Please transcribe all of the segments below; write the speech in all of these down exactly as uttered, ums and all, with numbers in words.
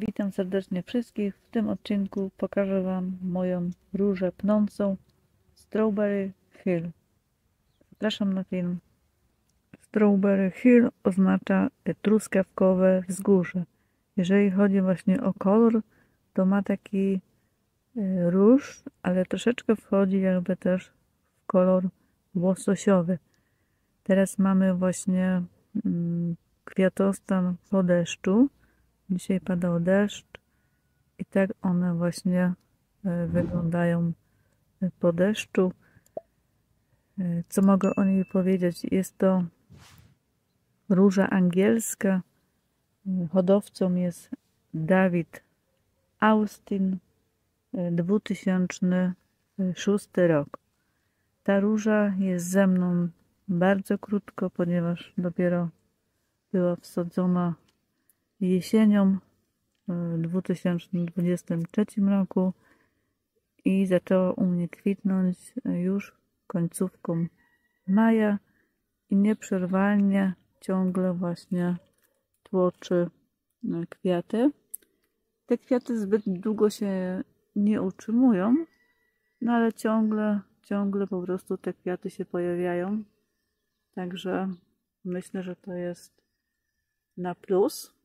Witam serdecznie wszystkich. W tym odcinku pokażę Wam moją różę pnącą Strawberry Hill. Zapraszam na film. Strawberry Hill oznacza truskawkowe wzgórze. Jeżeli chodzi właśnie o kolor, to ma taki róż, ale troszeczkę wchodzi jakby też w kolor łososiowy. Teraz mamy właśnie kwiatostan po deszczu. Dzisiaj padał deszcz i tak one właśnie wyglądają po deszczu. Co mogę o niej powiedzieć? Jest to róża angielska. Hodowcą jest David Austin, dwa tysiące szósty rok. Ta róża jest ze mną bardzo krótko, ponieważ dopiero była wsadzona jesienią w dwa tysiące dwudziestym trzecim roku i zaczęła u mnie kwitnąć już końcówką maja i nieprzerwalnie ciągle właśnie tłoczy kwiaty. Te kwiaty zbyt długo się nie utrzymują, no ale ciągle, ciągle po prostu te kwiaty się pojawiają. Także myślę, że to jest na plus.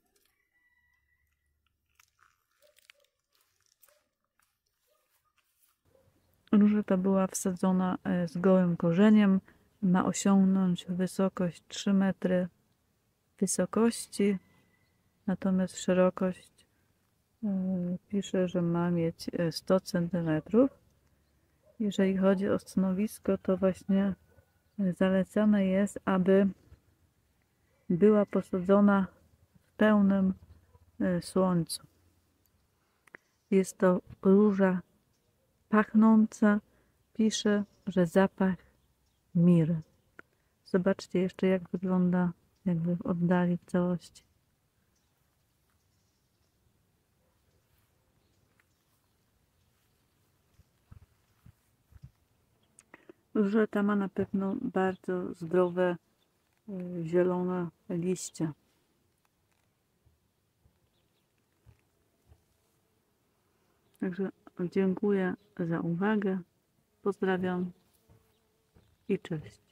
Róża ta była wsadzona z gołym korzeniem. Ma osiągnąć wysokość trzy metry wysokości, natomiast szerokość pisze, że ma mieć sto centymetrów. Jeżeli chodzi o stanowisko, to właśnie zalecane jest, aby była posadzona w pełnym słońcu. Jest to róża pachnąca. Pisze, że zapach miry. Zobaczcie jeszcze, jak wygląda jakby w oddali w całości. Róża ta ma na pewno bardzo zdrowe, zielone liście. Także dziękuję za uwagę. Pozdrawiam i cześć.